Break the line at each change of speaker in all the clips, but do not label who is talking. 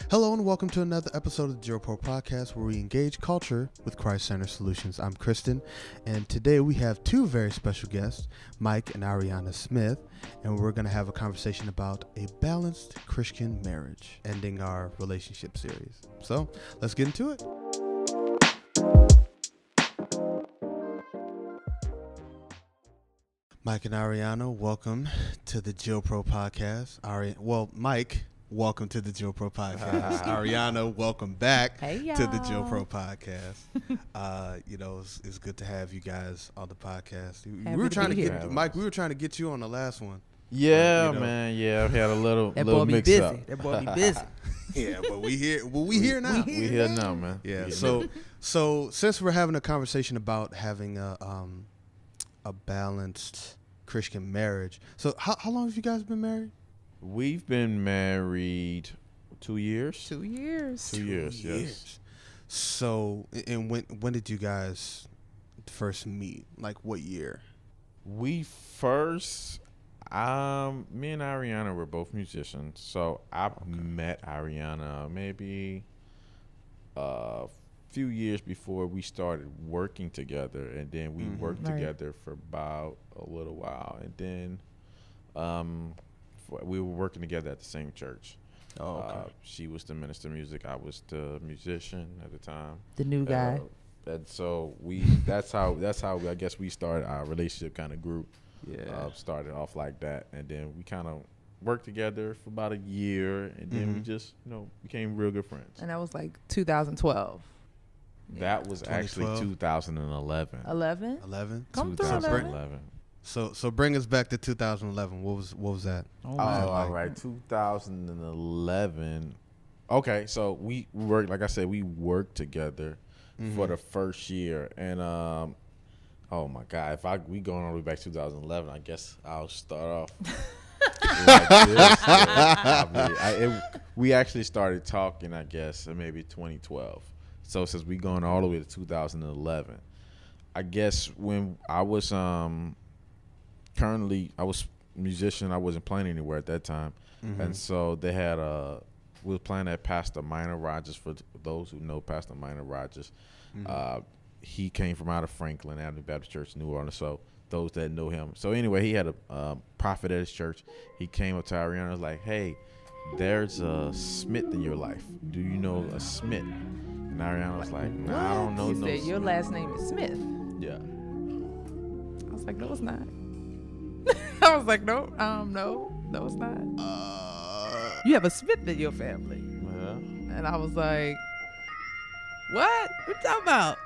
Hello and welcome to another episode of the JILPro podcast where we engage culture with Christ-centered solutions. I'm Christan, and today we have two very special guests, Mike and Arianna Smith, and we're going to have a conversation about a balanced Christian marriage, ending our relationship series. So let's get into it. Mike and Arianna, welcome to the JILPro podcast. Mike, welcome to the JILPro podcast. Arianna, welcome back to the JILPro podcast. It's good to have you guys on the podcast. We were trying to get Mike. We were trying to get you on the last one.
Yeah, man. Yeah, I had a little mix up.
That boy be busy.
Yeah, but we here. Well, we here now.
We here now, man.
Yeah. So since we're having a conversation about having a balanced Christian marriage, so how long have you guys been married?
We've been married 2 years.
2 years.
2 years, yes.
So, and when did you guys first meet? Like what year?
We first, me and Arianna were both musicians. So I met Arianna maybe a few years before we started working together, and then we worked together for about a little while, and then we were working together at the same church. Oh, okay. She was the minister of music. I was the musician at the time.
The new guy.
And so that's how I guess we started our relationship. Kind of grew. Yeah. Started off like that, and then we kind of worked together for about a year, and then we just became real good friends.
And that was like 2012.
That was actually 2011.
11?
11.
Come
2011.
So bring us back to 2011. What was that?
All right, 2011. Okay, so we worked, like I said, we worked together for the first year, and oh my God, if we going all the way back to 2011, I guess I'll start off like this. We actually started talking, I guess, in maybe 2012. So since we going all the way to 2011, I guess when I was currently, I was a musician. I wasn't playing anywhere at that time. And so they had we were playing at Pastor Minor Rogers. For those who know Pastor Minor Rogers, he came from out of Franklin Avenue Baptist Church, New Orleans. So those that know him. So anyway, he had a prophet at his church. He came up to Arianna and was like, "Hey, there's a Smith in your life. Do you know a Smith?" And Arianna was like, "Nah, I don't know."
He said, "Your last name is Smith."
Yeah.
I was like, "No, it's not." I was like, no, it's not. You have a Smith in your family.
Yeah.
And I was like, what you talking about?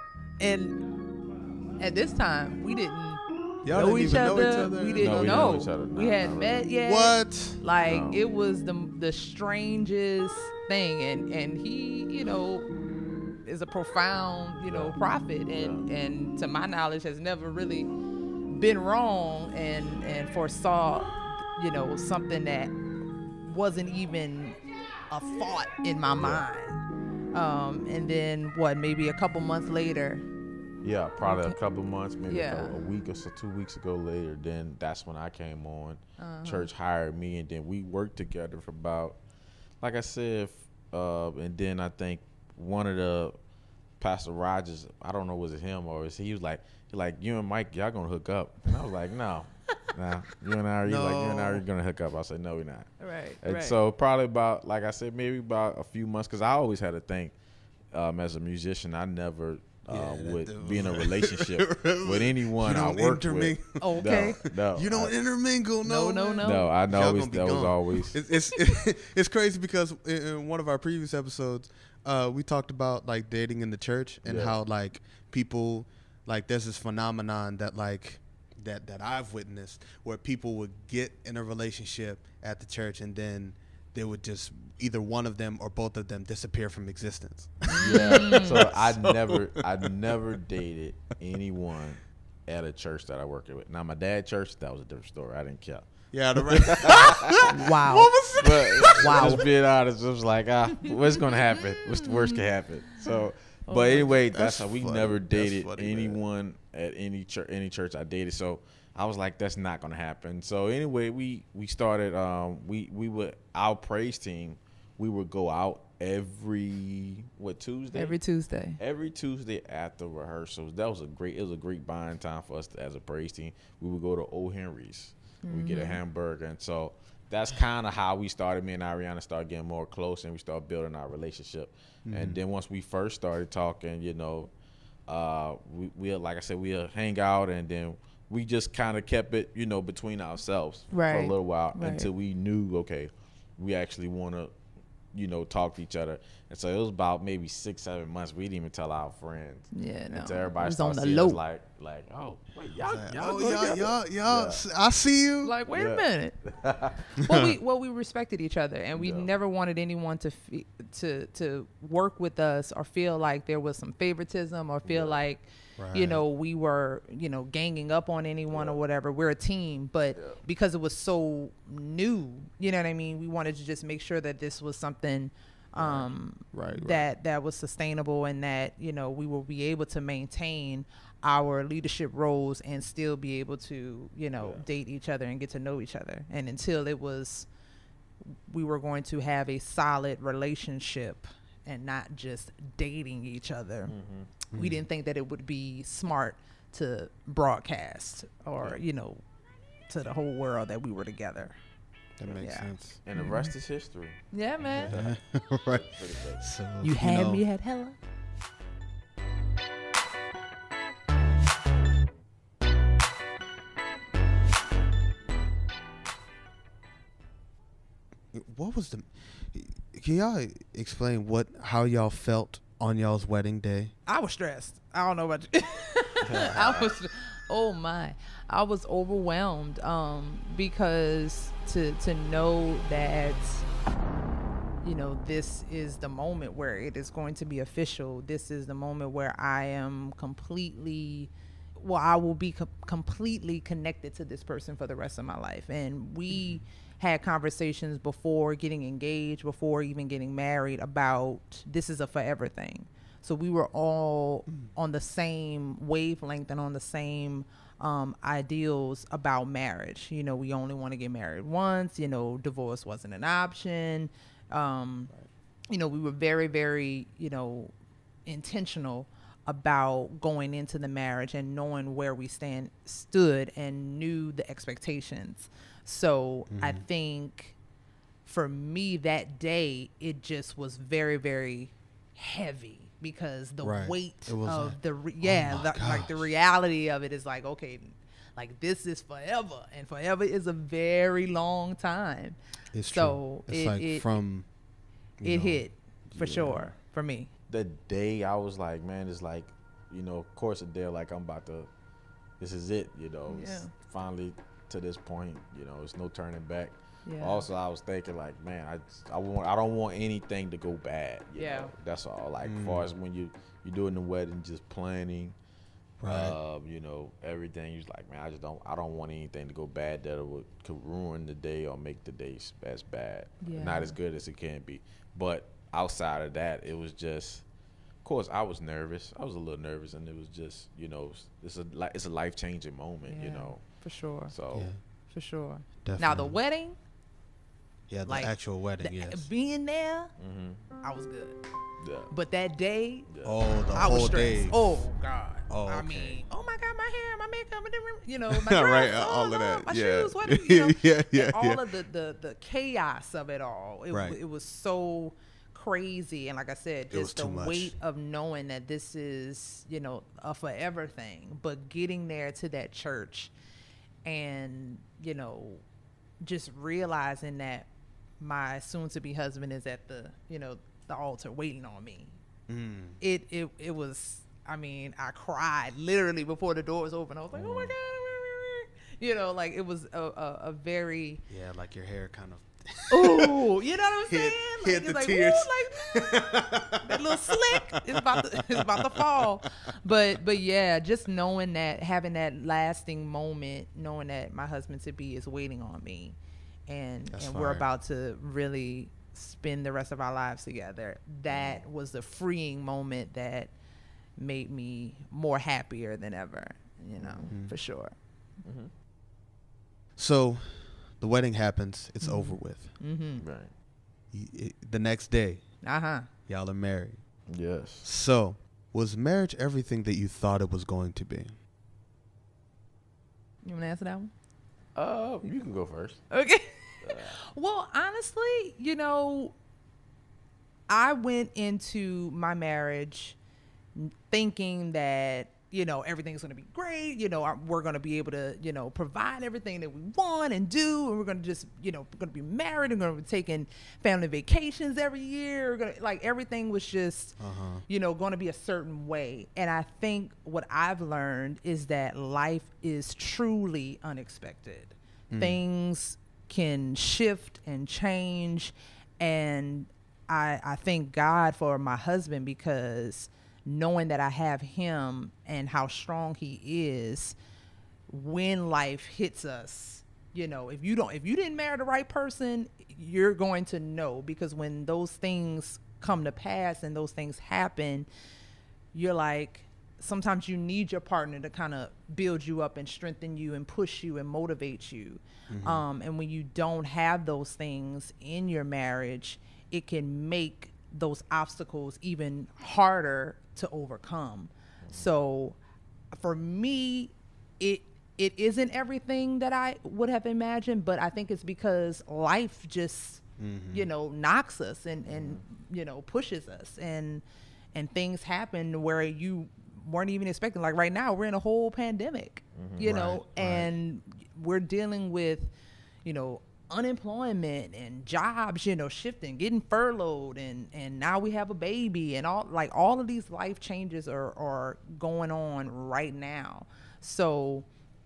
And at this time, we didn't know each other. We didn't know each other. We hadn't met yet.
What?
Like, it was the strangest thing. And he, is a profound, prophet. And to my knowledge, has never really been wrong and foresaw, something that wasn't even a thought in my mind. And then maybe a couple months later.
Yeah, probably a couple months, maybe a week or so, 2 weeks ago later. Then that's when I came on. Church hired me, and then we worked together for about, like I said, and then I think one of the Pastor Rogers, I don't know, was it him or he was like, you and Mike, y'all gonna hook up? And I was like, no, nah, you and I are gonna hook up. I said, no, we're not.
Right.
And so probably about, like I said, maybe about a few months, because I always had to think, as a musician, I never would be in a relationship with anyone I worked with.
Okay.
No,
you don't intermingle. No.
I know that was always.
It's crazy because in one of our previous episodes, we talked about like dating in the church and how like people, like there's this phenomenon that like that I've witnessed where people would get in a relationship at the church and then they would just either one of them or both of them disappear from existence.
Yeah. So I never dated anyone at a church that I worked with. Now my dad's church, that was a different story. I didn't care.
Yeah,
wow.
What was it?
But just being honest, it was like, what's gonna happen? What's the worst can happen? So, but anyway, that's how we never dated anyone at any church I dated. So I was like, that's not gonna happen. So anyway, we started. We would, our praise team, we would go out every Tuesday?
Every Tuesday.
Every Tuesday after rehearsals. It was a great bonding time for us as a praise team. We would go to O. Henry's. We get a hamburger, and so that's kind of how we started. Me and Arianna started getting more close, and we started building our relationship. And then once we first started talking, you know, we like I said, we'll hang out, and then we just kind of kept it, you know, between ourselves for a little while until we knew, okay, we actually want to, you know, talk to each other. And so it was about maybe 6-7 months. We didn't even tell our friends.
Yeah, no.
Until everybody
on
started
the
seeing
low.
us like, oh, wait, y'all,
y'all, I see you.
Like, wait a minute. Well, we respected each other, and we never wanted anyone to work with us or feel like there was some favoritism or feel like, you know, we were, you know, ganging up on anyone or whatever. We're a team, but because it was so new, you know what I mean? We wanted to just make sure that this was something that was sustainable, and that, you know, we will be able to maintain our leadership roles and still be able to, you know, date each other and get to know each other. And until we were going to have a solid relationship and not just dating each other, we didn't think that it would be smart to broadcast or, you know, to the whole world that we were together.
That makes sense.
And the rest is history.
Yeah, man.
Right. So,
You had me at hella.
What was the? Can y'all explain how y'all felt on y'all's wedding day?
I was stressed. I don't know about you. I was overwhelmed because to know that, you know, this is the moment where it is going to be official. This is the moment where I am I will be completely connected to this person for the rest of my life. And we had conversations before getting engaged, before even getting married, about this is a forever thing. So we were all on the same wavelength and on the same ideals about marriage. You know, we only want to get married once. You know, divorce wasn't an option. You know, we were very, very, you know, intentional about going into the marriage and knowing where we stood and knew the expectations. So I think for me that day, it just was very, very heavy, because the weight of the reality of it is like, okay, like this is forever, and forever is a very long time.
It's
so
true. It
hit for sure for me.
The day I was like, man, it's like, you know, of course, a day like this is it, you know, it's finally to this point, you know, it's no turning back. Yeah. Also, I was thinking like, man, I don't want anything to go bad. You know? That's all. Like, as far as when you're doing the wedding, just planning, you know, everything. You're like, man, I don't want anything to go bad that could ruin the day or make the day as bad, not as good as it can be. But outside of that, it was just, of course, I was nervous. I was a little nervous, and it was just, you know, it's a life-changing moment, you know.
For sure.
So.
For sure.
Definitely.
Now the wedding.
Yeah, the actual wedding, yes.
Being there, I was good. Yeah. But that day,
I was stressed. Day.
Oh God.
Oh, okay.
I mean, oh my God, my hair, my makeup, you know, my dress,
right, all of that.
My shoes, what, you know, all of the chaos of it all. It was so crazy, and like I said, just the weight of knowing that this is, you know, a forever thing. But getting there to that church, and, you know, just realizing that my soon-to-be husband is at the, you know, the altar waiting on me. It was, I mean, I cried literally before the doors opened. I was like, oh my God, you know, like it was a very
like your hair kind of.
Oh, you know what I'm saying?
Hit the tears.
That little slick is about to fall. But yeah, just knowing that, having that lasting moment, knowing that my husband to be is waiting on me, and we're about to really spend the rest of our lives together. That was the freeing moment that made me more happier than ever, you know, for sure.
So the wedding happens, it's over with.
Right.
The next day, Y'all are married.
Yes.
So, was marriage everything that you thought it was going to be?
You want to answer that one?
You can go first.
Okay. Well, honestly, I went into my marriage thinking that, everything's going to be great. We're going to be able to, provide everything that we want and do. And we're going to just, we're going to be married and going to be taking family vacations every year. Everything was just, going to be a certain way. And I think what I've learned is that life is truly unexpected. Things can shift and change. And I thank God for my husband, because knowing that I have him and how strong he is, when life hits us, if you didn't marry the right person, you're going to know, because when those things come to pass and those things happen, you're like, sometimes you need your partner to kind of build you up and strengthen you and push you and motivate you. And when you don't have those things in your marriage, it can make those obstacles even harder to overcome. So for me, it isn't everything that I would have imagined, but I think it's because life just, knocks us and pushes us, and things happen where you weren't even expecting. Like right now, we're in a whole pandemic, and we're dealing with, unemployment and jobs, shifting, getting furloughed, and now we have a baby, and all of these life changes are going on right now. So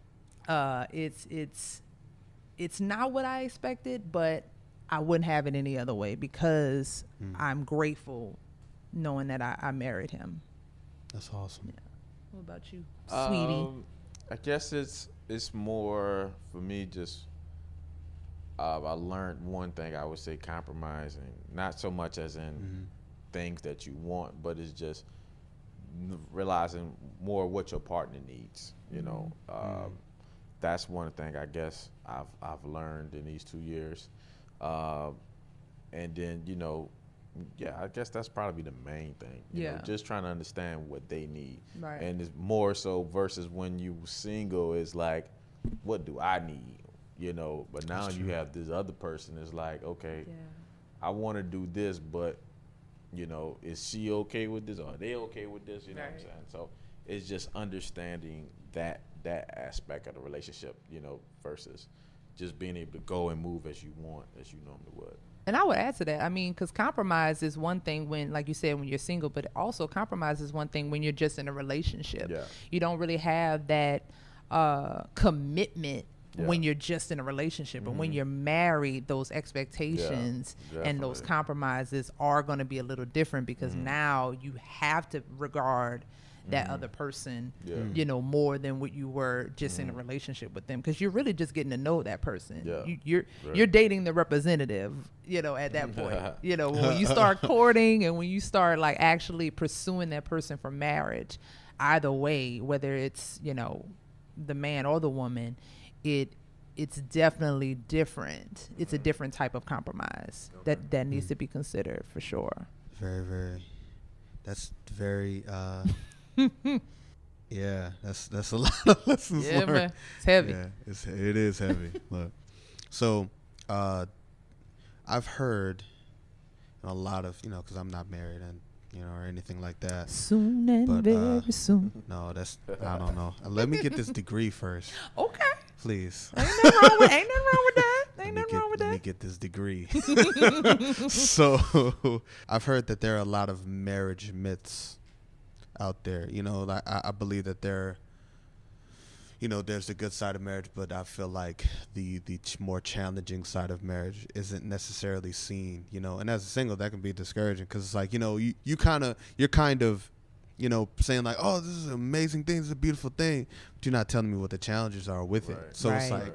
it's not what I expected, but I wouldn't have it any other way, because I'm grateful knowing that I married him.
That's awesome.
Yeah. What about you, sweetie?
I guess it's more for me, just I learned one thing. I would say compromising, not so much as in things that you want, but it's just realizing more what your partner needs. That's one thing I guess I've learned in these 2 years, and then I guess that's probably the main thing. You know, just trying to understand what they need,
right?
And it's more so versus when you single, is like, what do I need? But now you have this other person is like, okay, I want to do this, but is she okay with this, or are they okay with this? You know what I'm saying? So it's just understanding that aspect of the relationship, versus just being able to go and move as you want, as you normally would.
And I would add to that, I mean, because compromise is one thing when, like you said, when you're single, but also compromise is one thing when you're just in a relationship. Yeah. You don't really have that commitment when you're just in a relationship. But when you're married, those expectations and those compromises are going to be a little different, because now you have to regard that other person, more than what you were just in a relationship with them, because you're really just getting to know that person. You're dating the representative, at that point. When you start courting and when you start actually pursuing that person for marriage, either way, whether it's the man or the woman, it's definitely different. It's a different type of compromise that needs to be considered, for sure.
That's very yeah, that's a lot of lessons learned.
Man, it's heavy.
Yeah, it is heavy. Look, so I've heard a lot of, because I'm not married and or anything like that.
Soon and very soon.
No, I don't know. Let me get this degree first.
Okay.
Please.
Ain't nothing wrong with that.
Let me get this degree. So I've heard that there are a lot of marriage myths out there. I believe that there's the good side of marriage, but I feel like the more challenging side of marriage isn't necessarily seen. And as a single, that can be discouraging, because it's like, you're kind of saying like, oh, this is an amazing thing, this is a beautiful thing, but you're not telling me what the challenges are with it. So it's like,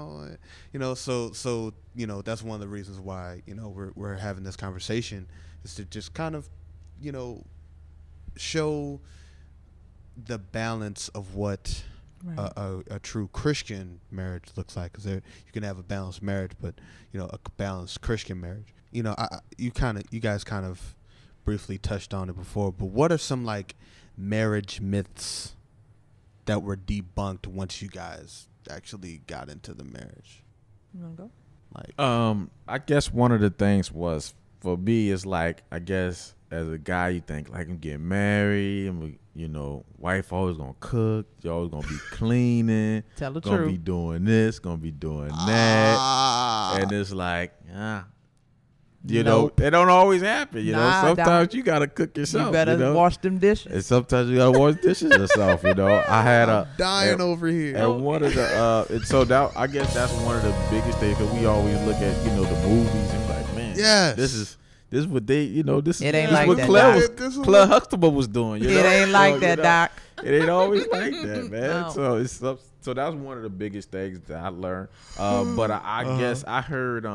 so that's one of the reasons why we're having this conversation, is to just kind of show the balance of what a true Christian marriage looks like. Because you can have a balanced marriage, but a balanced Christian marriage. You guys kind of briefly touched on it before, but what are some like marriage myths that were debunked once you guys actually got into the marriage?
You wanna go?
Like,
I guess one of the things was for me is like, I guess as a guy you think like I'm getting married and wife always gonna cook, you always gonna be cleaning,
Tell the
gonna
truth.
be doing this, gonna be doing that, and it's like
Nope.
it don't always happen.
Nah,
sometimes you gotta cook yourself.
You better wash them dishes.
And sometimes you gotta wash dishes yourself. I had a
dying over here.
and one of the and so that I guess that's one of the biggest things because we always look at the movies and like, man,
Yes.
this is what they this
It ain't
is
like
what
that,
Claire Huxtable was doing.
It ain't like that, Doc.
It ain't always like that, man.
No.
So that's one of the biggest things that I learned. But I guess I heard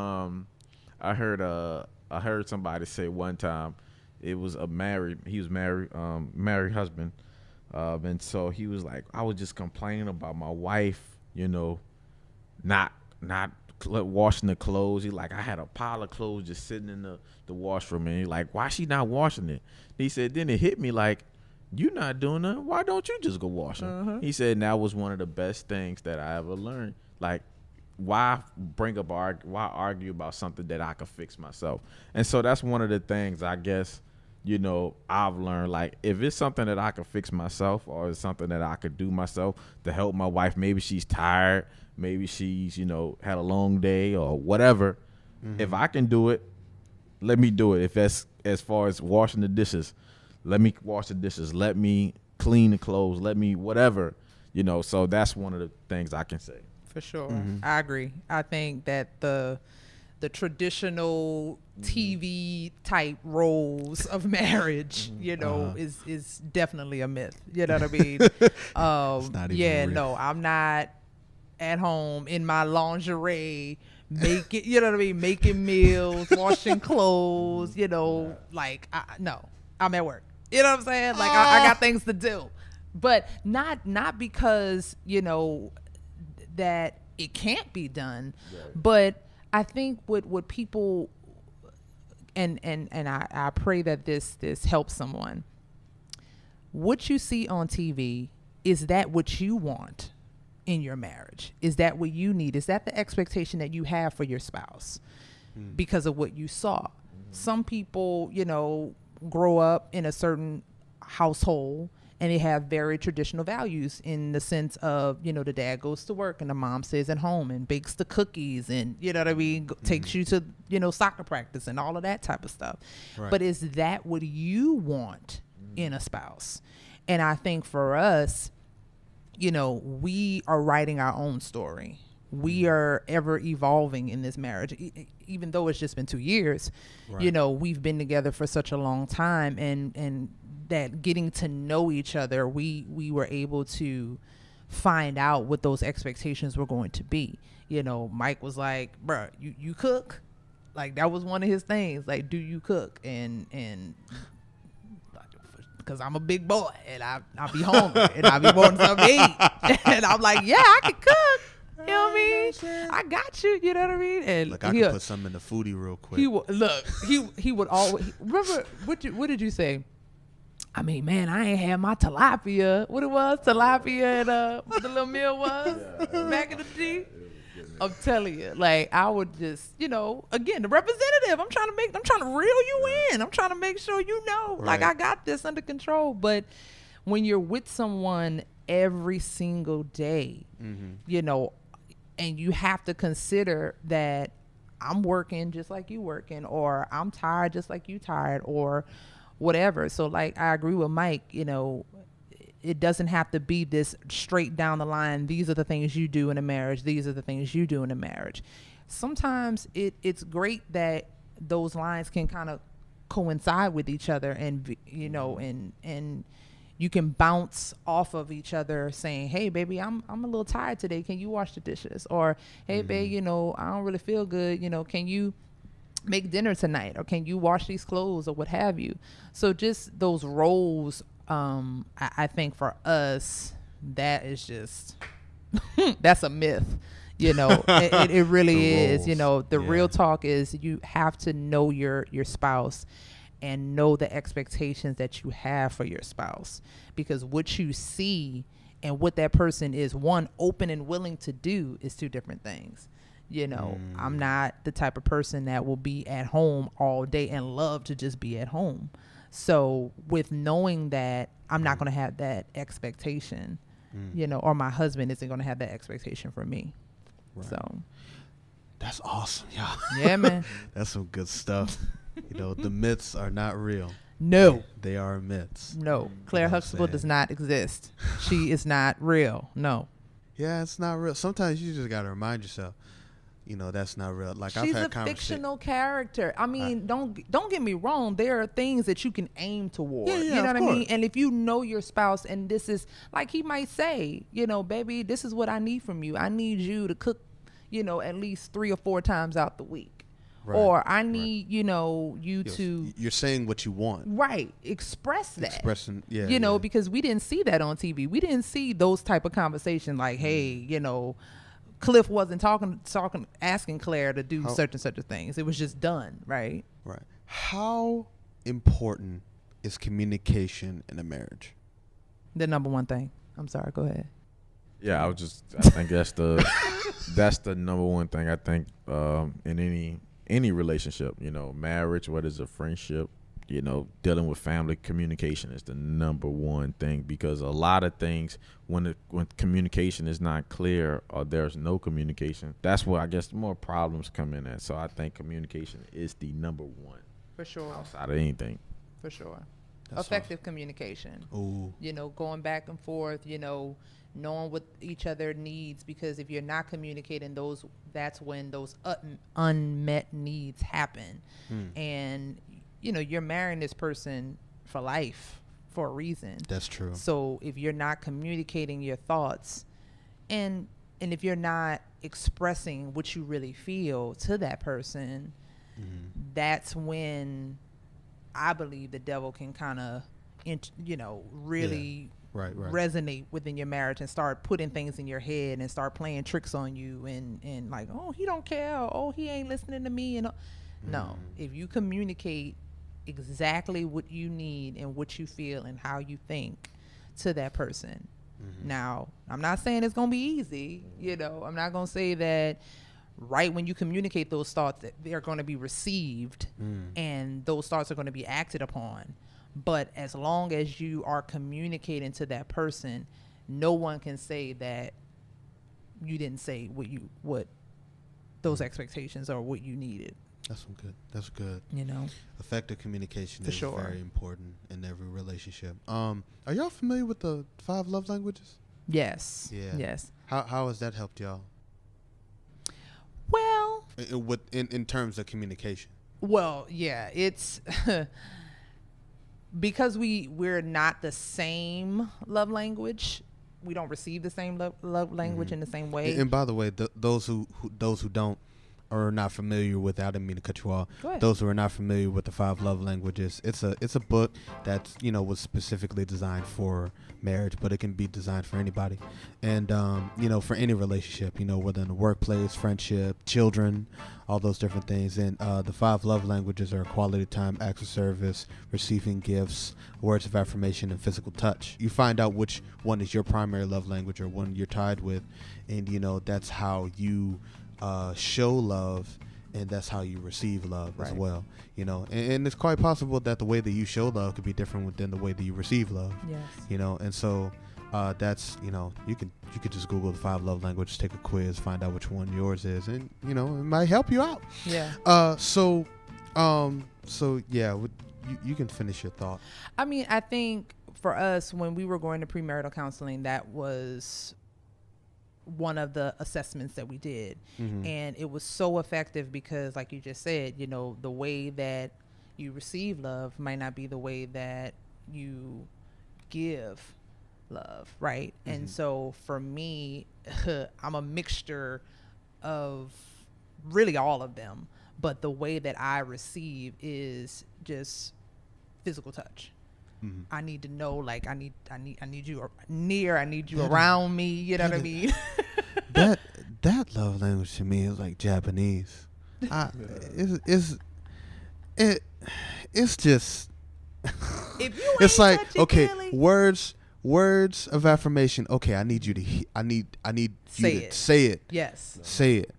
somebody say one time he was married husband, and so he was like, I was just complaining about my wife, not washing the clothes. He like, I had a pile of clothes just sitting in the washroom, and he like, why she not washing it? He said, then it hit me like, you not doing nothing, why don't you just go wash them? He said, and that was one of the best things that I ever learned. Like, why argue about something that I could fix myself? And so that's one of the things I guess I've learned. Like, if it's something that I could fix myself, or it's something that I could do myself to help my wife, maybe she's tired, maybe she's had a long day or whatever, if I can do it, let me do it. If that's as far as washing the dishes, let me wash the dishes, let me clean the clothes, let me whatever, so that's one of the things I can say.
For sure. I agree. I think that the traditional TV type roles of marriage, is definitely a myth. You know what I mean?
not even real.
No, I'm not at home in my lingerie making meals, washing clothes, no, I'm at work. You know what I'm saying? Like I got things to do. But not because, that it can't be done, right. But I think what people and I pray that this helps someone. What you see on TV, is that what you want in your marriage? Is that what you need? Is that the expectation that you have for your spouse because of what you saw? Some people, grow up in a certain household and they have very traditional values in the sense of, the dad goes to work and the mom stays at home and bakes the cookies and, takes you to, soccer practice and all of that type of stuff. Right. But is that what you want in a spouse? And I think for us, we are writing our own story. We are ever evolving in this marriage, even though it's just been 2 years. Right. We've been together for such a long time, and that getting to know each other, we were able to find out what those expectations were going to be. Mike was like, bruh, you cook? Like, that was one of his things. Like, do you cook? And because I'm a big boy and I'll be hungry and I'll be wanting something to eat. And I'm like, yeah, I can cook. You know what I mean? I got you. You know what I mean? And
look, I can put something in the foodie real quick.
He would always remember. What did you say? I mean, man, I ain't had my tilapia. What it was? Tilapia and what the little meal was back in the day. I'm telling you, like, I would just, again, the representative. I'm trying to reel you in. I'm trying to make sure like, I got this under control. But when you're with someone every single day, and you have to consider that I'm working just like you working, or I'm tired just like you tired, or whatever. So, like, I agree with Mike, it doesn't have to be this straight down the line. These are the things you do in a marriage. These are the things you do in a marriage. Sometimes it's great that those lines can kind of coincide with each other, and and you can bounce off of each other saying, hey, baby, I'm a little tired today. Can you wash the dishes? Or, hey, babe, I don't really feel good. Can you make dinner tonight? Or can you wash these clothes, or what have you? So just those roles, I think for us, that is just that's a myth. It really is. The real talk is you have to know your spouse and know the expectations that you have for your spouse, because what you see and what that person is, one, open and willing to do is two different things. I'm not the type of person that will be at home all day and love to just be at home. So with knowing that I'm not going to have that expectation, or my husband isn't going to have that expectation for me. Right. So
that's awesome. Yeah.
Yeah, man.
That's some good stuff. The myths are not real.
No.
They are myths.
No. Claire Huxtable does not exist. She is not real. No.
Yeah, it's not real. Sometimes you just got to remind yourself, that's not real. Like,
she's a fictional character. I mean, don't get me wrong. There are things that you can aim toward.
Yeah,
you know what
I
mean? And if you know your spouse, and this is like, he might say, baby, this is what I need from you. I need you to cook, at least 3 or 4 times out the week. Right, or I need, you to. You're
saying what you want.
Right. Express that.
Expressing,
because we didn't see that on TV. We didn't see those type of conversations like, hey, Cliff wasn't asking Claire to do such and such things. It was just done, right?
Right. How important is communication in a marriage?
The number one thing. I'm sorry. Go ahead.
Yeah, I think that's the number one thing. I think in any relationship, marriage, whether it's a friendship, dealing with family, communication is the number one thing, because a lot of things, when communication is not clear or there's no communication, that's where I guess more problems come in at. So I think communication is the number one.
For sure.
Outside of anything.
For sure. That's effective awesome. Communication.
Ooh.
Going back and forth, knowing what each other needs, because if you're not communicating that's when those unmet needs happen. And you're marrying this person for life, for a reason.
That's true.
So if you're not communicating your thoughts, and if you're not expressing what you really feel to that person, that's when I believe the devil can kind of really
right.
resonate within your marriage and start putting things in your head and start playing tricks on you and like, oh, he don't care, or, oh, he ain't listening to me, no. If you communicate exactly what you need and what you feel and how you think to that person. Now, I'm not saying it's gonna be easy, I'm not gonna say that right when you communicate those thoughts that they're going to be received and those thoughts are going to be acted upon. But as long as you are communicating to that person, no one can say that you didn't say what those expectations or what you needed.
That's good. Effective communication is very important in every relationship. Are y'all familiar with the 5 love languages?
Yes.
Yeah.
Yes.
How has that helped y'all?
Well,
in terms of communication.
Well, yeah, it's because we're not the same love language. We don't receive the same love language in the same way.
And by the way, those who don't are not familiar with, I didn't mean to cut you off. Those who are not familiar with the 5 love languages, it's a book that's was specifically designed for marriage, but it can be designed for anybody, and for any relationship, whether in the workplace, friendship, children, all those different things. And the 5 love languages are quality time, acts of service, receiving gifts, words of affirmation, and physical touch. You find out which one is your primary love language or one you're tied with, and that's how you show love, and that's how you receive love as well. And it's quite possible that the way that you show love could be different than the way that you receive love.
Yes.
And so that's you could just Google the 5 love languages, take a quiz, find out which one yours is, and it might help you out.
Yeah.
So yeah, you can finish your thought.
I mean, I think for us, when we were going to premarital counseling, that was one of the assessments that we did. And it was so effective because, like you just said, the way that you receive love might not be the way that you give love, right? And so for me, I'm a mixture of really all of them, but the way that I receive is just physical touch. I need to know, like, I need you near, I need you around me. You know what I mean?
that love language to me is like Japanese. It's just.
If you
It's like,
touching
okay,
Kelly,
words of affirmation. Okay, I need you to. I need you to say it.
Yes.
Say it.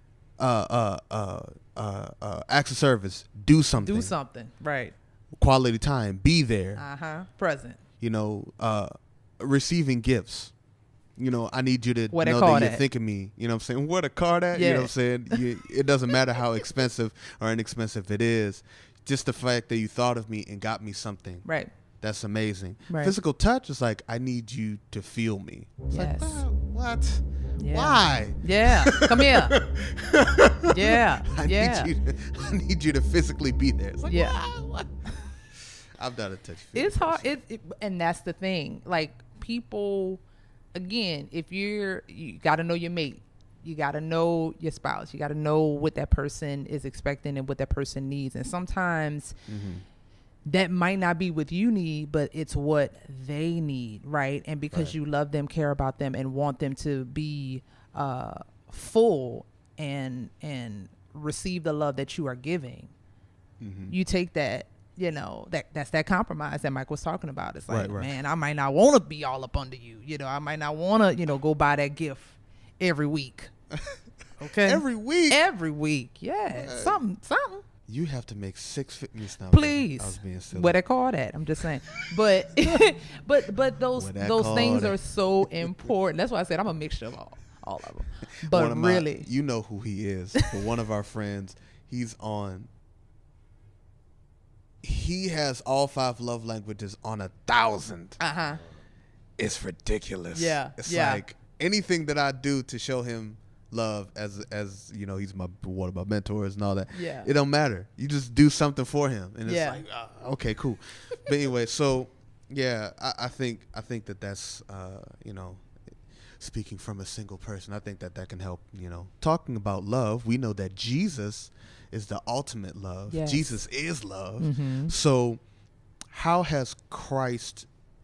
Acts of service. Do something.
Do something. Right.
Quality time. Be there.
Present.
Receiving gifts. I need you to
What
know
call
that you're
that?
thinking me. You know what I'm saying? What a card at?
Yeah.
You know what I'm saying? It doesn't matter how expensive or inexpensive it is. Just the fact that you thought of me and got me something.
Right.
That's amazing.
Right.
Physical touch is like, I need you to feel me. It's
Yes.
like, what?
Yeah.
Why?
Yeah. Come here. Yeah.
I need you to physically be there. It's like,
Yeah.
what? I'm not a touch.
It's hard. And that's the thing. Like, people, again, if you got to know your mate. You got to know your spouse. You got to know what that person is expecting and what that person needs. And sometimes that might not be what you need, but it's what they need, right? And because you love them, care about them, and want them to be full and receive the love that you are giving, you take that. That's that compromise that Mike was talking about. It's like, man, I might not want to be all up under you. I might not want to, go buy that gift every week. Okay.
Every week.
Yeah. Something.
You have to make 6 fitness now.
Please.
I was being silly.
What they call that? I'm just saying. But but those things are so important. That's why I said I'm a mixture of all of them. But really,
you know who he is. But one of our friends, he has all 5 love languages on 1,000. It's ridiculous.
Yeah.
It's like anything that I do to show him love, as he's one of my mentors and all that.
Yeah.
It don't matter. You just do something for him, and it's like, okay, cool. But anyway, so yeah, I think that's speaking from a single person, I think that can help. Talking about love, we know that Jesus is the ultimate love.
Yes.
Jesus is love. So how has Christ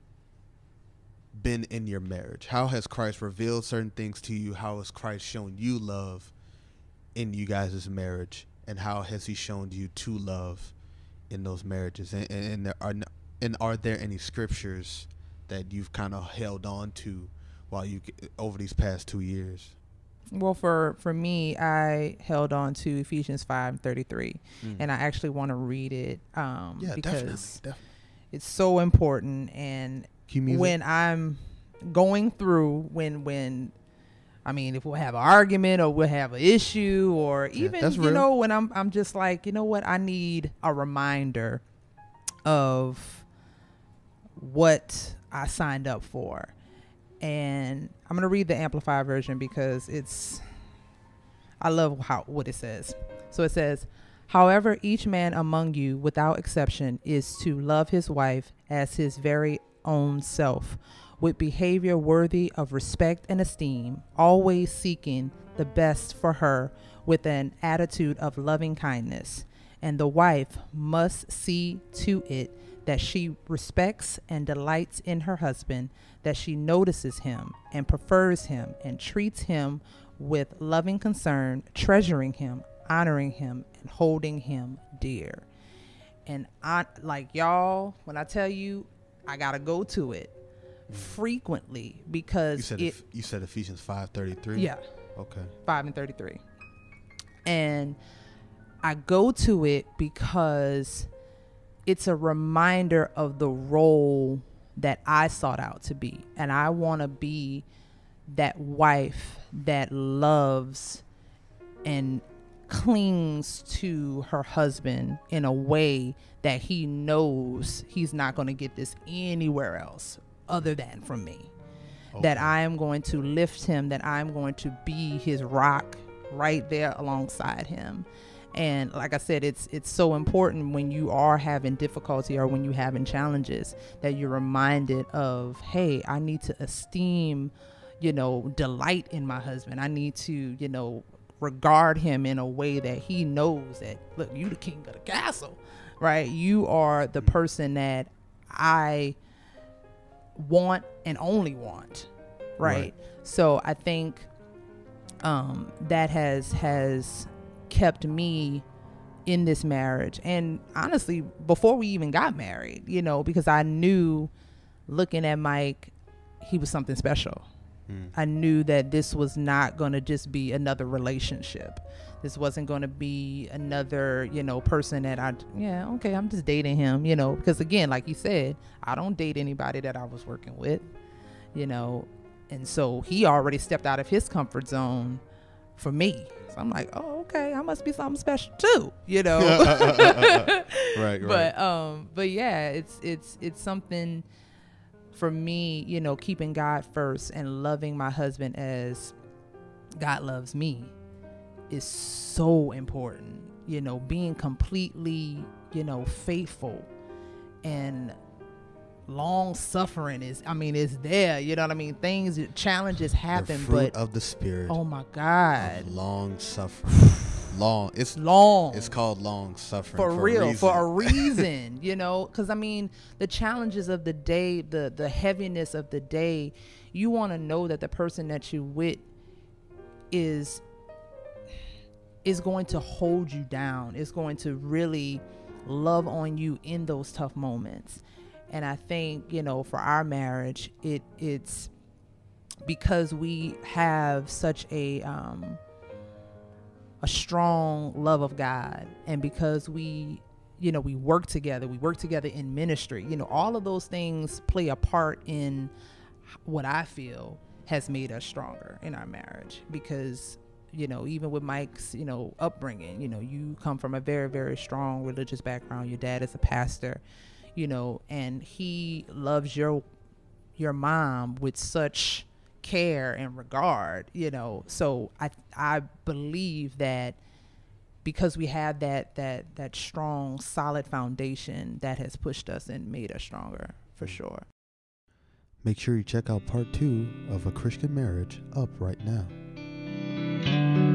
been in your marriage? How has Christ revealed certain things to you? How has Christ shown you love in you guys' marriage? And how has he shown you to love in those marriages? And are there any scriptures that you've kind of held on to over these past 2 years?
Well, for me, I held on to Ephesians 5:33, and I actually want to read it because
definitely.
It's so important. And when I'm going through, if we'll have an argument or we'll have an issue, or even when I'm just like, I need a reminder of what I signed up for. And I'm going to read the Amplified version because I love what it says. So it says, however, each man among you without exception is to love his wife as his very own self, with behavior worthy of respect and esteem, always seeking the best for her with an attitude of loving kindness. And the wife must see to it that she respects and delights in her husband, that she notices him and prefers him and treats him with loving concern, treasuring him, honoring him, and holding him dear. And y'all, when I tell you, I gotta go to it frequently because
you said Ephesians 5:33.
Yeah.
Okay.
5:33. And I go to it because it's a reminder of the role that I sought out to be. And I want to be that wife that loves and clings to her husband in a way that he knows he's not going to get this anywhere else other than from me. Okay. That I am going to lift him, that I'm going to be his rock right there alongside him. And like I said, it's so important when you are having difficulty or when you're having challenges that you're reminded of, hey, I need to esteem, delight in my husband. I need to, regard him in a way that he knows that, look, you the king of the castle, right? You are the person that I want and only want. Right. So I think that has kept me in this marriage, and honestly before we even got married, you know, because I knew, looking at Mike, he was something special. I knew that this was not going to just be another relationship. This wasn't going to be another, you know, person that I'm just dating him, you know, because again, like you said, I don't date anybody that I was working with, you know, and so he already stepped out of his comfort zone for me. So I'm like, oh, okay, I must be something special too, you know.
Right.
But yeah, it's something for me, you know, keeping God first and loving my husband as God loves me is so important. You know, being completely, you know, faithful and long suffering is there, you know what I mean? Challenges happen,
the fruit
but
of the Spirit.
Oh my God.
Long suffering. It's called long suffering
for real, for a reason. You know, because I mean, the challenges of the day, the heaviness of the day, you want to know that the person that you with is going to hold you down, is going to really love on you in those tough moments. And I think, you know, for our marriage, it's because we have such a strong love of God, and because we work together in ministry, you know, all of those things play a part in what I feel has made us stronger in our marriage. Because, you know, even with Mike's, you know, upbringing, you know, you come from a very, very strong religious background. Your dad is a pastor, you know, and he loves your mom with such care and regard, you know. So I believe that because we have that strong, solid foundation, that has pushed us and made us stronger, for sure.
Make sure you check out part 2 of A Christian Marriage up right now.